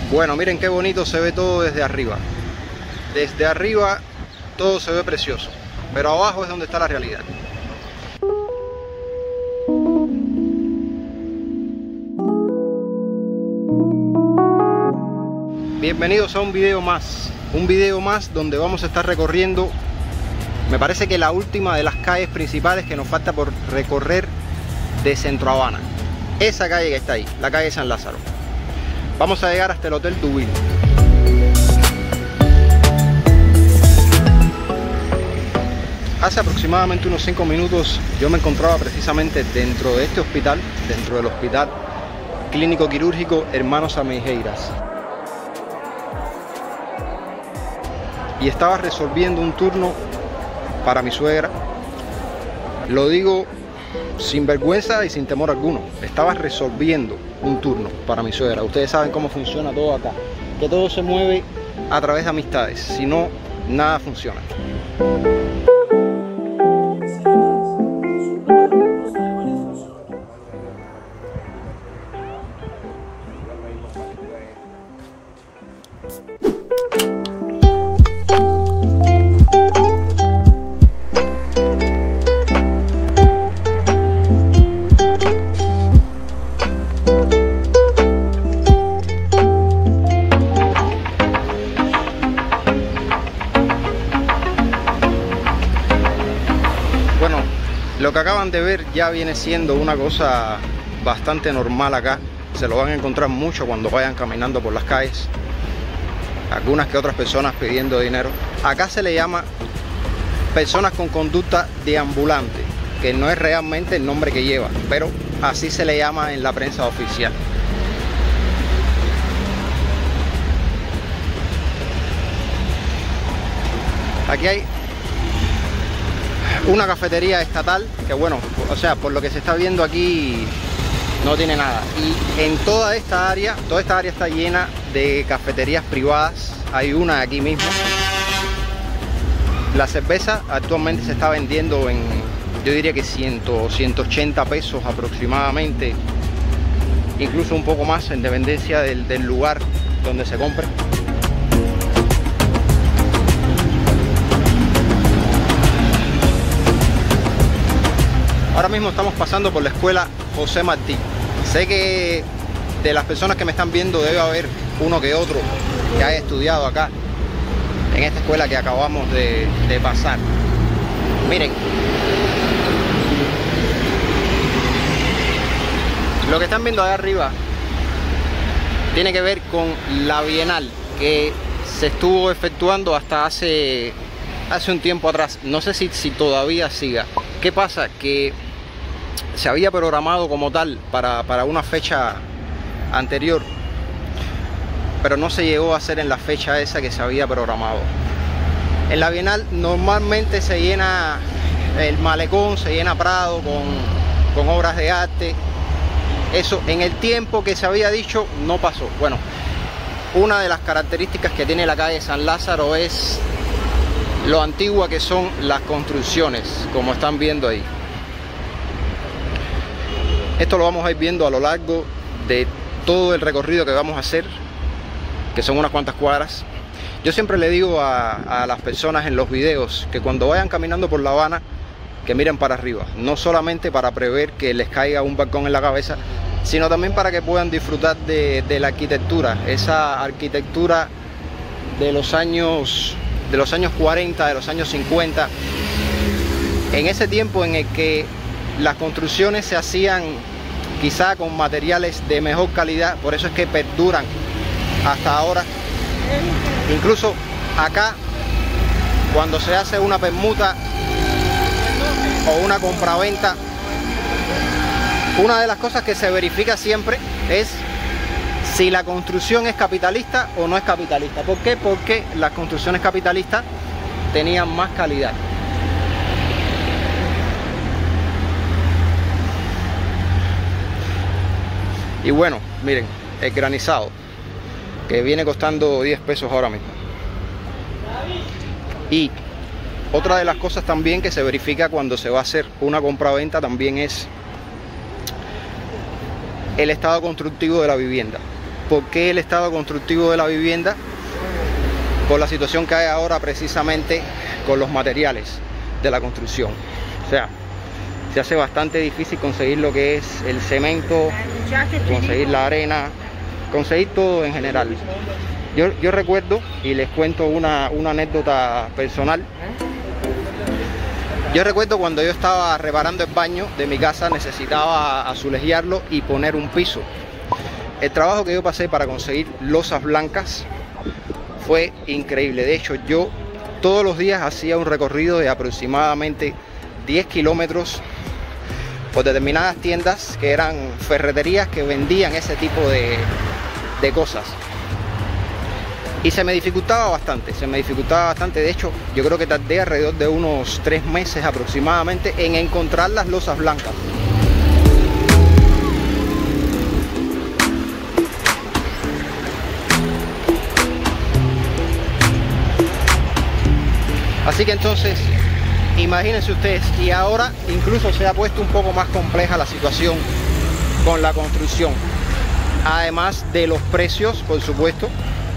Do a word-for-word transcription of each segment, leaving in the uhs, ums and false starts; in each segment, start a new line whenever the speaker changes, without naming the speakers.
Bueno, miren qué bonito se ve todo desde arriba. Desde arriba todo se ve precioso, pero abajo es donde está la realidad. Bienvenidos a un video más, un video más donde vamos a estar recorriendo, me parece que la última de las calles principales que nos falta por recorrer de Centro Habana. Esa calle que está ahí, la calle San Lázaro. Vamos a llegar hasta el Hotel Duville. Hace aproximadamente unos cinco minutos yo me encontraba precisamente dentro de este hospital, dentro del Hospital Clínico Quirúrgico Hermanos Ameireiras. Y estaba resolviendo un turno para mi suegra. Lo digo sin vergüenza y sin temor alguno. Estaba resolviendo un turno para mi suegra. Ustedes saben cómo funciona todo acá, que todo se mueve a través de amistades. Si no, nada funciona. Lo que acaban de ver ya viene siendo una cosa bastante normal acá. Se lo van a encontrar mucho cuando vayan caminando por las calles. Algunas que otras personas pidiendo dinero. Acá se le llama personas con conducta deambulante, que no es realmente el nombre que lleva, pero así se le llama en la prensa oficial. Aquí hay una cafetería estatal que, bueno, o sea, por lo que se está viendo aquí no tiene nada. Y en toda esta área, toda esta área está llena de cafeterías privadas. Hay una aquí mismo. La cerveza actualmente se está vendiendo en, yo diría que cien, ciento ochenta pesos aproximadamente, incluso un poco más en dependencia del, del lugar donde se compre. Ahora mismo estamos pasando por la escuela José Martí. Sé que de las personas que me están viendo debe haber uno que otro que haya estudiado acá, en esta escuela que acabamos de, de pasar. Miren, lo que están viendo allá arriba tiene que ver con la Bienal que se estuvo efectuando hasta hace, hace un tiempo atrás. No sé si, si todavía siga. ¿Qué pasa? Que se había programado como tal para, para una fecha anterior, pero no se llegó a hacer en la fecha esa que se había programado. En la Bienal normalmente se llena el malecón, se llena Prado con, con obras de arte. Eso en el tiempo que se había dicho no pasó. Bueno, una de las características que tiene la calle San Lázaro es lo antigua que son las construcciones, como están viendo ahí. Esto lo vamos a ir viendo a lo largo de todo el recorrido que vamos a hacer, que son unas cuantas cuadras. Yo siempre le digo a, a las personas en los videos que cuando vayan caminando por La Habana, que miren para arriba, no solamente para prever que les caiga un balcón en la cabeza, sino también para que puedan disfrutar de, de la arquitectura, esa arquitectura de los años de los años cuarenta, de los años cincuenta, en ese tiempo en el que las construcciones se hacían quizá con materiales de mejor calidad, por eso es que perduran hasta ahora. Incluso acá, cuando se hace una permuta o una compraventa, una de las cosas que se verifica siempre es si la construcción es capitalista o no es capitalista. ¿Por qué? Porque las construcciones capitalistas tenían más calidad. Y bueno, miren, el granizado, que viene costando diez pesos ahora mismo. Y otra de las cosas también que se verifica cuando se va a hacer una compraventa también es el estado constructivo de la vivienda. por qué el estado constructivo de la vivienda, por la situación que hay ahora precisamente con los materiales de la construcción. O sea, se hace bastante difícil conseguir lo que es el cemento, conseguir la arena, conseguir todo en general. Yo, yo recuerdo, y les cuento una, una anécdota personal. Yo recuerdo cuando yo estaba reparando el baño de mi casa, necesitaba azulejarlo y poner un piso. El trabajo que yo pasé para conseguir losas blancas fue increíble. De hecho, yo todos los días hacía un recorrido de aproximadamente diez kilómetros por determinadas tiendas que eran ferreterías que vendían ese tipo de, de cosas. Y se me dificultaba bastante, se me dificultaba bastante. De hecho, yo creo que tardé alrededor de unos tres meses aproximadamente en encontrar las losas blancas. Así que entonces, imagínense ustedes, y ahora incluso se ha puesto un poco más compleja la situación con la construcción. Además de los precios, por supuesto.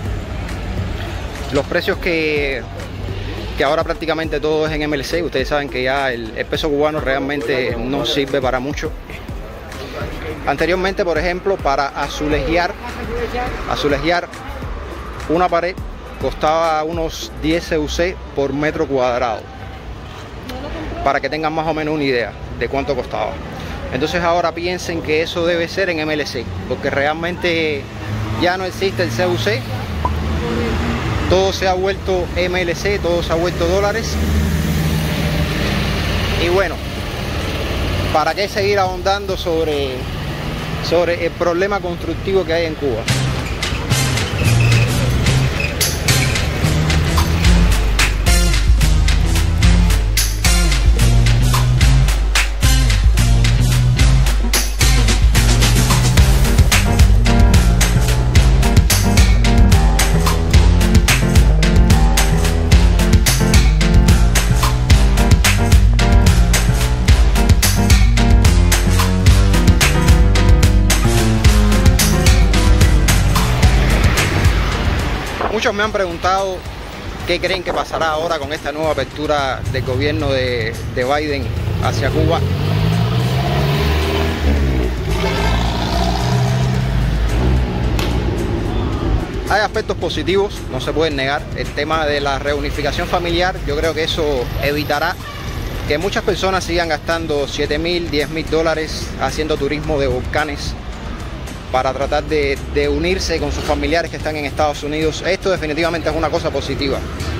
Los precios que, que ahora prácticamente todo es en M L C. Ustedes saben que ya el, el peso cubano realmente no sirve para mucho. Anteriormente, por ejemplo, para azulejar, azulejar una pared costaba unos diez C U C por metro cuadrado, para que tengan más o menos una idea de cuánto costaba. Entonces ahora piensen que eso debe ser en M L C, porque realmente ya no existe el C U C. Todo se ha vuelto M L C, todo se ha vuelto dólares. Y bueno, ¿para qué seguir ahondando sobre, sobre el problema constructivo que hay en Cuba? Muchos me han preguntado qué creen que pasará ahora con esta nueva apertura del gobierno de, de Biden hacia Cuba. Hay aspectos positivos, no se pueden negar. El tema de la reunificación familiar, yo creo que eso evitará que muchas personas sigan gastando siete mil, diez mil dólares haciendo turismo de volcanes para tratar de, de unirse con sus familiares que están en Estados Unidos. Esto definitivamente es una cosa positiva.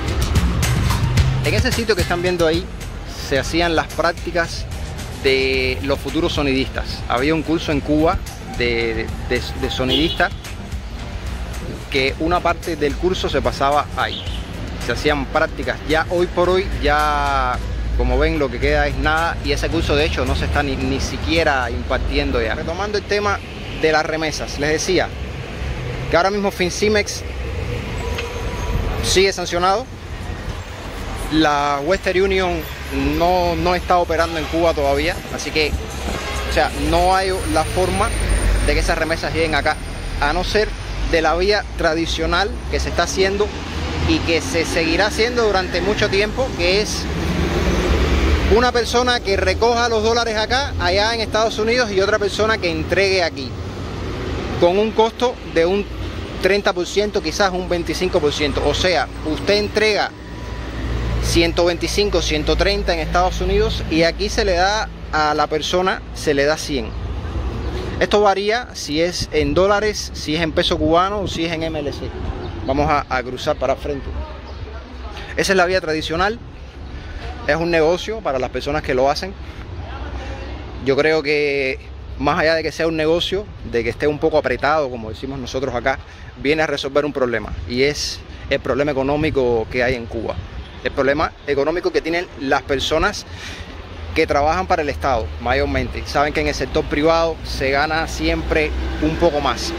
En ese sitio que están viendo ahí se hacían las prácticas de los futuros sonidistas. Había un curso en Cuba de, de, de sonidista, que una parte del curso se pasaba ahí. Se hacían prácticas. Ya hoy por hoy, ya como ven, lo que queda es nada, y ese curso de hecho no se está ni, ni siquiera impartiendo ya. Retomando el tema de las remesas, les decía que ahora mismo Fincimex sigue sancionado. La Western Union no, no está operando en Cuba todavía, así que, o sea, no hay la forma de que esas remesas lleguen acá, a no ser de la vía tradicional que se está haciendo y que se seguirá haciendo durante mucho tiempo, que es una persona que recoja los dólares acá, allá en Estados Unidos, y otra persona que entregue aquí, con un costo de un treinta por ciento, quizás un veinticinco por ciento. O sea, usted entrega ciento veinticinco, ciento treinta en Estados Unidos y aquí se le da a la persona, se le da cien. Esto varía si es en dólares, si es en peso cubano o si es en M L C. Vamos a, a cruzar para frente. Esa es la vía tradicional. Es un negocio para las personas que lo hacen. Yo creo que más allá de que sea un negocio, de que esté un poco apretado, como decimos nosotros acá, viene a resolver un problema, y es el problema económico que hay en Cuba. El problema económico que tienen las personas que trabajan para el Estado, mayormente. Saben que en el sector privado se gana siempre un poco más.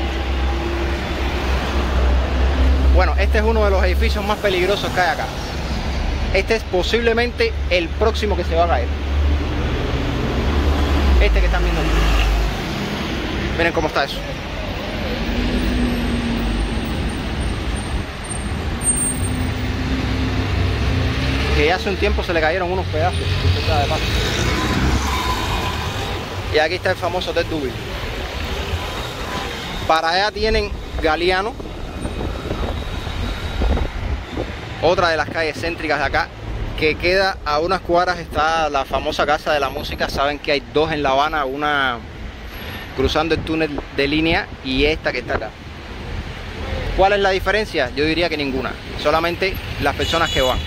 Bueno, este es uno de los edificios más peligrosos que hay acá. Este es posiblemente el próximo que se va a caer. Este que están viendo aquí. Miren cómo está eso. hace un tiempo se le cayeron unos pedazos, de paso. Y aquí está el famoso Hotel Duby. Para allá tienen Galiano, otra de las calles céntricas de acá, que queda a unas cuadras. Está la famosa Casa de la Música. Saben que hay dos en La Habana, una cruzando el túnel de Línea y esta que está acá. ¿Cuál es la diferencia? Yo diría que ninguna, solamente las personas que van.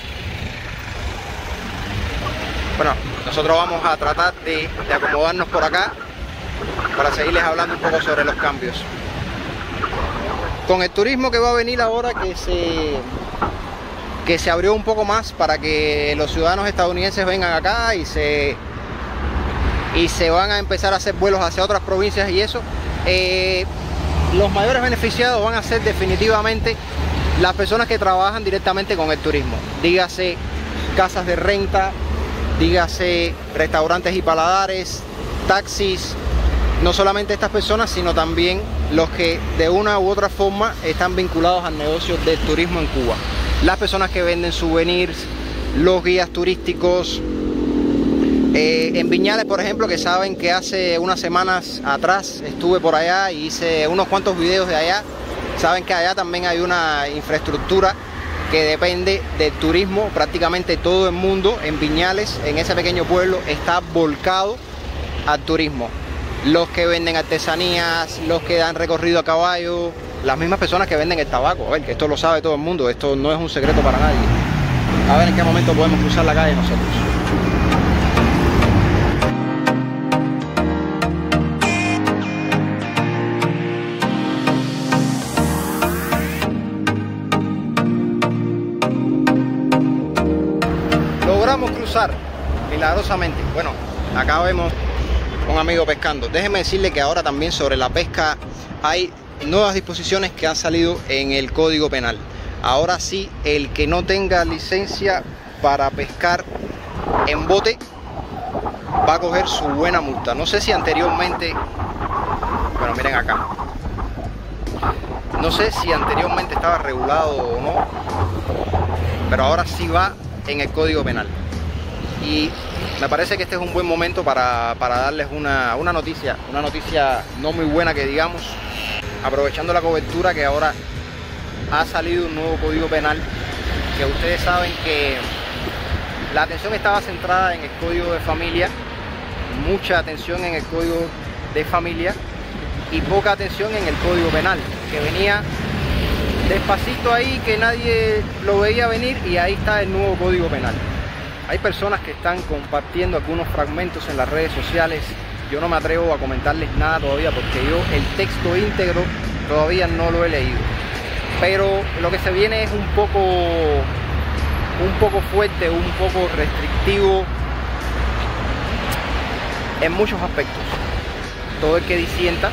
Bueno, nosotros vamos a tratar de, de acomodarnos por acá para seguirles hablando un poco sobre los cambios. Con el turismo que va a venir ahora, que se, que se abrió un poco más para que los ciudadanos estadounidenses vengan acá y se, y se van a empezar a hacer vuelos hacia otras provincias y eso, eh, los mayores beneficiados van a ser definitivamente las personas que trabajan directamente con el turismo. Dígase casas de renta, dígase restaurantes y paladares, taxis. No solamente estas personas, sino también los que de una u otra forma están vinculados al negocio del turismo en Cuba. Las personas que venden souvenirs, los guías turísticos. Eh, en Viñales, por ejemplo, que saben que hace unas semanas atrás estuve por allá y hice unos cuantos videos de allá. Saben que allá también hay una infraestructura que depende del turismo. Prácticamente todo el mundo en Viñales, en ese pequeño pueblo, está volcado al turismo. Los que venden artesanías, los que dan recorrido a caballo, las mismas personas que venden el tabaco. A ver, que esto lo sabe todo el mundo, esto no es un secreto para nadie. A ver en qué momento podemos cruzar la calle nosotros. Logramos cruzar milagrosamente. Bueno, acá vemos un amigo pescando. Déjenme decirle que ahora también sobre la pesca hay nuevas disposiciones que han salido en el Código Penal. Ahora sí, el que no tenga licencia para pescar en bote va a coger su buena multa. No sé si anteriormente, bueno, miren acá, no sé si anteriormente estaba regulado o no, pero ahora sí va en el Código Penal. Y me parece que este es un buen momento para, para darles una, una noticia, una noticia no muy buena que digamos, aprovechando la cobertura que ahora ha salido un nuevo Código Penal, que ustedes saben que la atención estaba centrada en el Código de Familia, mucha atención en el Código de Familia y poca atención en el Código Penal, que venía despacito ahí, que nadie lo veía venir, y ahí está el nuevo Código Penal. Hay personas que están compartiendo algunos fragmentos en las redes sociales. Yo no me atrevo a comentarles nada todavía porque yo el texto íntegro todavía no lo he leído. Pero lo que se viene es un poco, un poco fuerte, un poco restrictivo en muchos aspectos. Todo el que disienta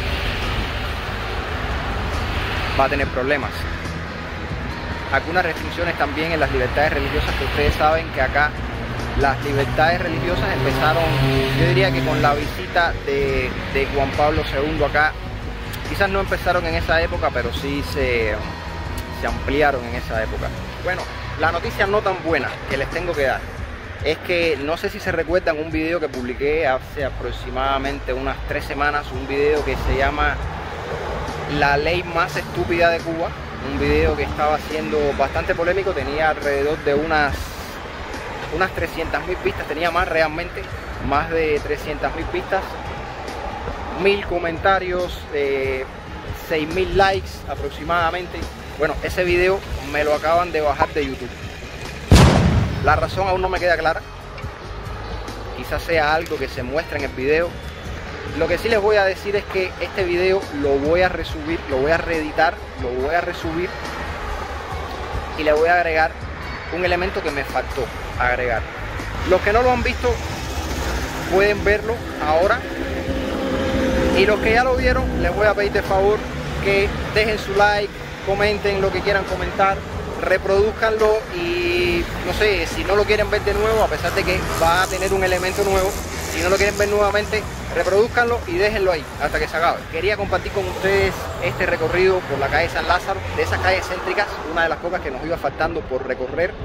va a tener problemas. Algunas restricciones también en las libertades religiosas, que ustedes saben que acá las libertades religiosas empezaron, yo diría que con la visita de, de Juan Pablo segundo acá. Quizás no empezaron en esa época, pero sí se, se ampliaron en esa época. Bueno, la noticia no tan buena que les tengo que dar es que no sé si se recuerdan un video que publiqué hace aproximadamente unas tres semanas, un video que se llama La ley más estúpida de Cuba, un video que estaba siendo bastante polémico, tenía alrededor de unas unas trescientas mil vistas, tenía más realmente, más de trescientas mil vistas, mil comentarios, eh, seis mil likes aproximadamente. Bueno, ese video me lo acaban de bajar de YouTube. La razón aún no me queda clara, quizás sea algo que se muestra en el video. Lo que sí les voy a decir es que este video lo voy a resubir, lo voy a reeditar, lo voy a resubir y le voy a agregar un elemento que me faltó agregar. Los que no lo han visto pueden verlo ahora, y los que ya lo vieron les voy a pedir de favor que dejen su like, comenten lo que quieran comentar, reproduzcanlo, y no sé, si no lo quieren ver de nuevo, a pesar de que va a tener un elemento nuevo, si no lo quieren ver nuevamente, reproduzcanlo y déjenlo ahí hasta que se acabe. Quería compartir con ustedes este recorrido por la calle San Lázaro, de esas calles céntricas, una de las pocas que nos iba faltando por recorrer.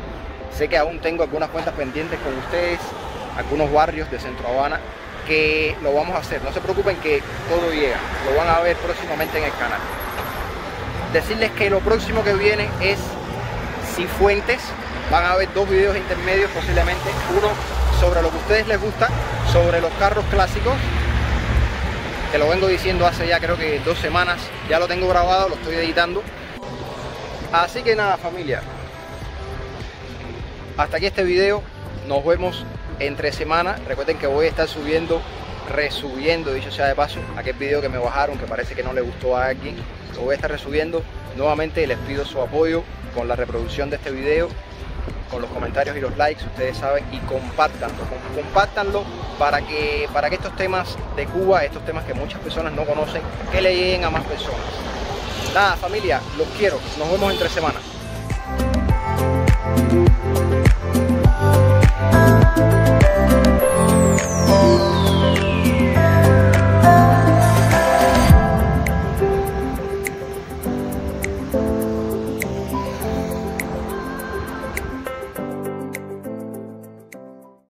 Sé que aún tengo algunas cuentas pendientes con ustedes, algunos barrios de Centro Habana, que lo vamos a hacer. No se preocupen que todo llega, lo van a ver próximamente en el canal. Decirles que lo próximo que viene es Cifuentes. Van a haber dos videos intermedios posiblemente, uno sobre lo que a ustedes les gusta, sobre los carros clásicos, que lo vengo diciendo hace ya creo que dos semanas, ya lo tengo grabado, lo estoy editando. Así que nada, familia, hasta aquí este video, nos vemos entre semana. Recuerden que voy a estar subiendo, resubiendo, dicho sea de paso, aquel video que me bajaron que parece que no le gustó a alguien, lo voy a estar resubiendo. Nuevamente les pido su apoyo con la reproducción de este video, con los comentarios y los likes, ustedes saben, y compártanlo, compártanlo para que, para que estos temas de Cuba, estos temas que muchas personas no conocen, que le lleguen a más personas. Nada, familia, los quiero, nos vemos entre semanas.